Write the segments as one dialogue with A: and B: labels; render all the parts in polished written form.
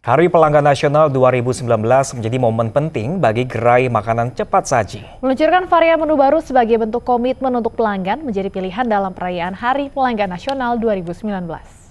A: Hari Pelanggan Nasional 2019 menjadi momen penting bagi gerai makanan cepat saji.
B: Meluncurkan varian menu baru sebagai bentuk komitmen untuk pelanggan menjadi pilihan dalam perayaan Hari Pelanggan Nasional 2019.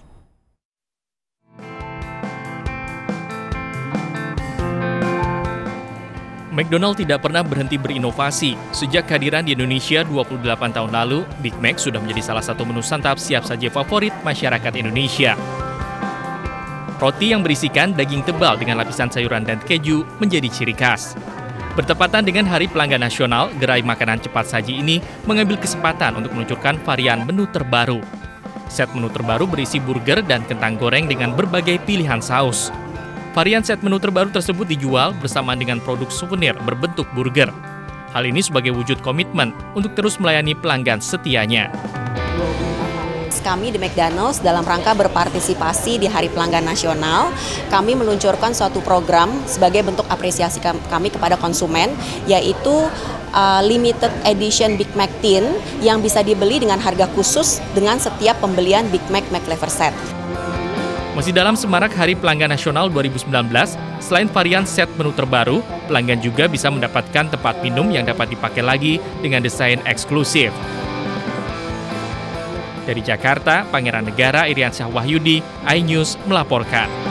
C: McDonald tidak pernah berhenti berinovasi. Sejak kehadiran di Indonesia 28 tahun lalu, Big Mac sudah menjadi salah satu menu santap siap saji favorit masyarakat Indonesia. Roti yang berisikan daging tebal dengan lapisan sayuran dan keju menjadi ciri khas. Bertepatan dengan Hari Pelanggan Nasional, gerai makanan cepat saji ini mengambil kesempatan untuk meluncurkan varian menu terbaru. Set menu terbaru berisi burger dan kentang goreng dengan berbagai pilihan saus. Varian set menu terbaru tersebut dijual bersamaan dengan produk souvenir berbentuk burger. Hal ini sebagai wujud komitmen untuk terus melayani pelanggan setianya.
D: Kami di McDonald's dalam rangka berpartisipasi di Hari Pelanggan Nasional, kami meluncurkan suatu program sebagai bentuk apresiasi kami kepada konsumen, yaitu limited edition Big Mac Tin yang bisa dibeli dengan harga khusus dengan setiap pembelian Big Mac McFlavor Set.
C: Masih dalam semarak Hari Pelanggan Nasional 2019, selain varian set menu terbaru, pelanggan juga bisa mendapatkan tempat minum yang dapat dipakai lagi dengan desain eksklusif. Dari Jakarta, Pangeran Negara Iriansyah Wahyudi, iNews melaporkan.